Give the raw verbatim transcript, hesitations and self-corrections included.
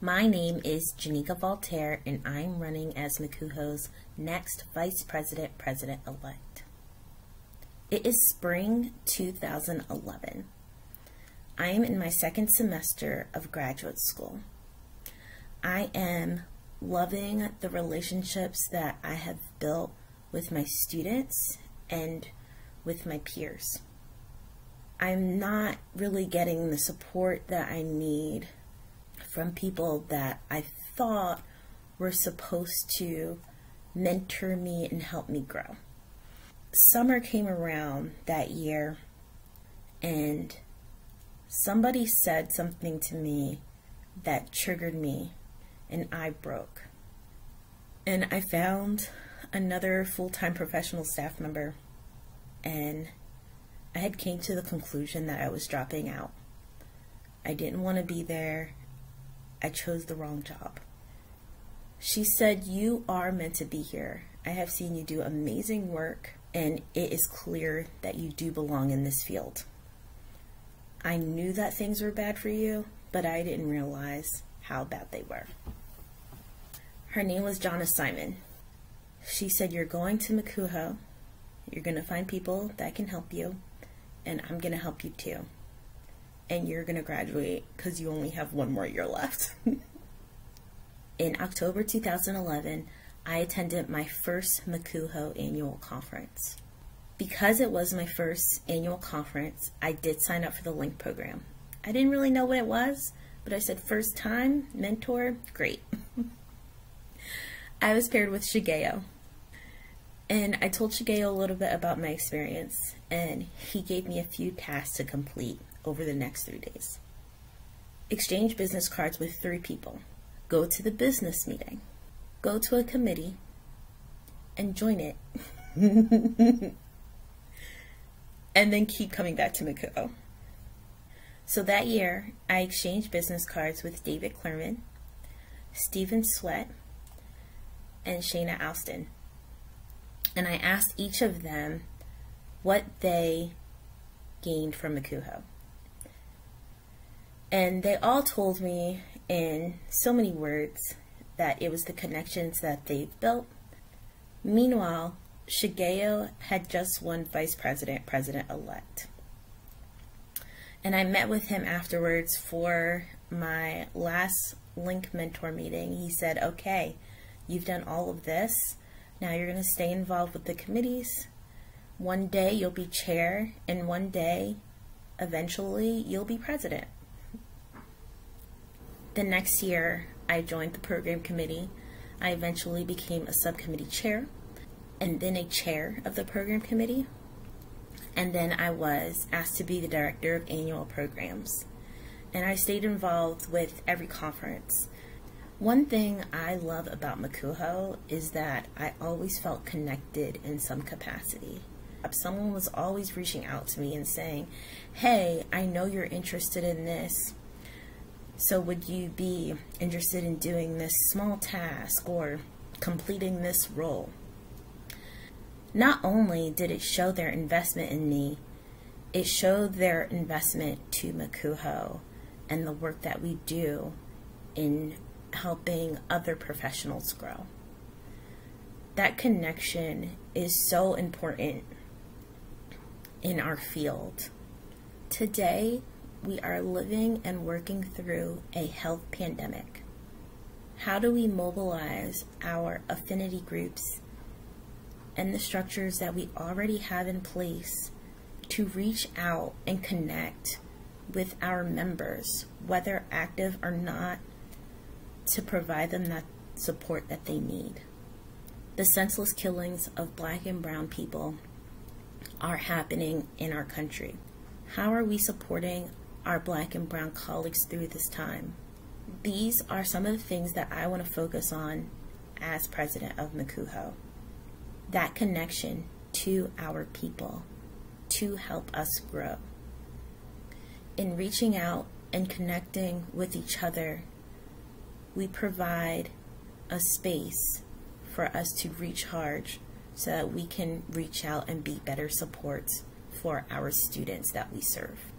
My name is Janika Voltaire, and I'm running as MCUHO's next Vice President President-elect. It is spring two thousand eleven. I am in my second semester of graduate school. I am loving the relationships that I have built with my students and with my peers. I'm not really getting the support that I need from people that I thought were supposed to mentor me and help me grow. Summer came around that year and somebody said something to me that triggered me and I broke. And I found another full-time professional staff member and I had came to the conclusion that I was dropping out. I didn't want to be there. I chose the wrong job. She said, "You are meant to be here. I have seen you do amazing work, and it is clear that you do belong in this field. I knew that things were bad for you, but I didn't realize how bad they were." Her name was Jonna Simon. She said, "You're going to MCUHO. You're going to find people that can help you, and I'm going to help you too. And you're going to graduate because you only have one more year left." In October two thousand eleven, I attended my first MCUHO annual conference. Because it was my first annual conference, I did sign up for the Link program. I didn't really know what it was, but I said, first time, mentor, great. I was paired with Shigeo. And I told Shigeo a little bit about my experience, and he gave me a few tasks to complete over the next three days. Exchange business cards with three people. Go to the business meeting. Go to a committee and join it. And then keep coming back to MCUHO. So that year, I exchanged business cards with David Clerman, Stephen Sweat, and Shayna Alston. And I asked each of them what they gained from MCUHO. And they all told me in so many words that it was the connections that they've built. Meanwhile, Shigeo had just won Vice President President-elect. And I met with him afterwards for my last Link mentor meeting. He said, "Okay, you've done all of this. Now you're going to stay involved with the committees. One day you'll be chair, and one day, eventually, you'll be president." The next year, I joined the program committee. I eventually became a subcommittee chair, and then a chair of the program committee. And then I was asked to be the director of annual programs. And I stayed involved with every conference. One thing I love about MCUHO is that I always felt connected in some capacity. Someone was always reaching out to me and saying, "Hey, I know you're interested in this. So would you be interested in doing this small task or completing this role?" Not only did it show their investment in me, it showed their investment to MCUHO and the work that we do in helping other professionals grow. That connection is so important in our field. Today, we are living and working through a health pandemic. How do we mobilize our affinity groups and the structures that we already have in place to reach out and connect with our members, whether active or not, to provide them that support that they need? The senseless killings of Black and brown people are happening in our country. How are we supporting our Black and brown colleagues through this time? These are some of the things that I want to focus on as president of MCUHO. That connection to our people to help us grow. In reaching out and connecting with each other, we provide a space for us to recharge so that we can reach out and be better supports for our students that we serve.